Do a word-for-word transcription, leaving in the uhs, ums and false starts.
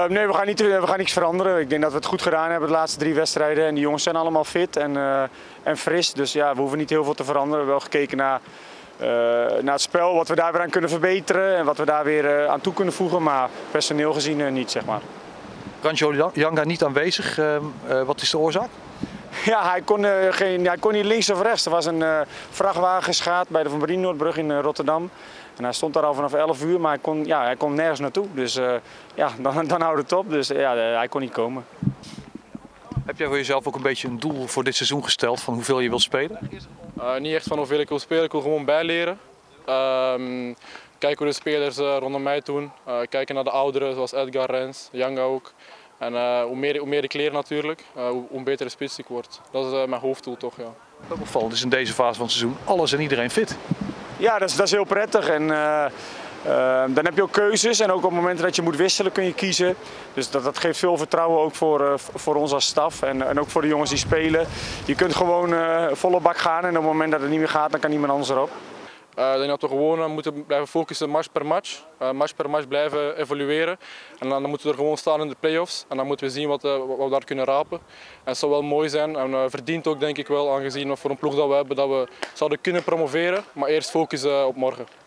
nee, we gaan, niet, we gaan niks veranderen. Ik denk dat we het goed gedaan hebben de laatste drie wedstrijden. En die jongens zijn allemaal fit en, uh, en fris. Dus ja, we hoeven niet heel veel te veranderen. We hebben wel gekeken naar, uh, naar het spel, wat we daar weer aan kunnen verbeteren. En wat we daar weer uh, aan toe kunnen voegen. Maar personeel gezien uh, niet, zeg maar. Rancho Janga niet aanwezig. Uh, uh, wat is de oorzaak? Ja, hij kon, uh, geen, hij kon niet links of rechts. Er was een uh, vrachtwagen bij de Van Brienenoordbrug in uh, Rotterdam. En hij stond daar al vanaf elf uur, maar hij kon, ja, hij kon nergens naartoe. Dus uh, ja, dan, dan houdt het op. Dus uh, ja, hij kon niet komen. Heb jij voor jezelf ook een beetje een doel voor dit seizoen gesteld van hoeveel je wilt spelen? Uh, niet echt van hoeveel ik wil spelen, ik wil gewoon bijleren. Uh, kijken hoe de spelers uh, rondom mij doen. Uh, kijken naar de ouderen zoals Edgar, Rens, Janga ook. En uh, hoe, meer, hoe meer ik leer natuurlijk, uh, hoe, hoe beter de spits ik word. Dat is uh, mijn hoofddoel toch, ja. Wat opvallend is in deze fase van het seizoen, alles en iedereen fit. Ja, dat is, dat is heel prettig. En, uh, uh, dan heb je ook keuzes en ook op momenten dat je moet wisselen kun je kiezen. Dus dat, dat geeft veel vertrouwen ook voor, uh, voor ons als staf en, en ook voor de jongens die spelen. Je kunt gewoon uh, volle bak gaan en op het moment dat het niet meer gaat, dan kan niemand anders erop. Uh, ik denk dat we gewoon uh, moeten blijven focussen match per match. Uh, match per match blijven evolueren. En dan, dan moeten we er gewoon staan in de play-offs. En dan moeten we zien wat, uh, wat we daar kunnen rapen. En het zou wel mooi zijn en uh, verdient ook denk ik wel, aangezien we voor een ploeg dat we hebben, dat we zouden kunnen promoveren. Maar eerst focussen op morgen.